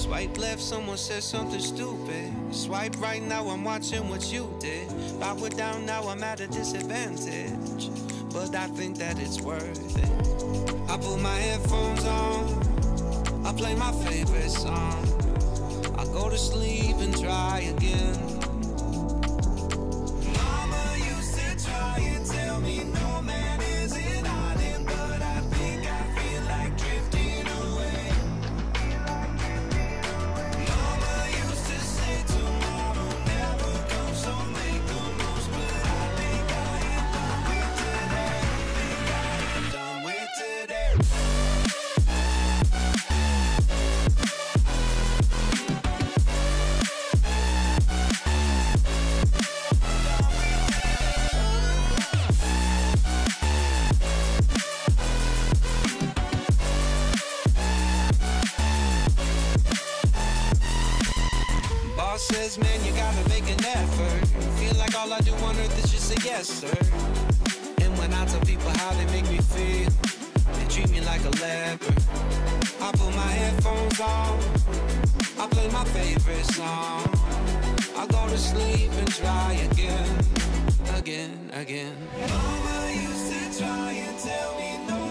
Swipe left, someone said something stupid. Swipe right, now I'm watching what you did. Power down, now I'm at a disadvantage, but I think that it's worth it. I put my headphones on, I play my favorite song, I go to sleep and try again. Mama used to try and tell me no man is an island, but I think I feel like drifting away. Mama used to say tomorrow never comes, so make the most, but I think I am done with today. Boss says, man, you gotta make an effort. Feel like all I do on earth is just say yes, sir. And when I tell people how they make me feel, they treat me like a leper. I put my headphones on, I play my favorite song, I go to sleep and try again, again, again. Mama used to try and tell me no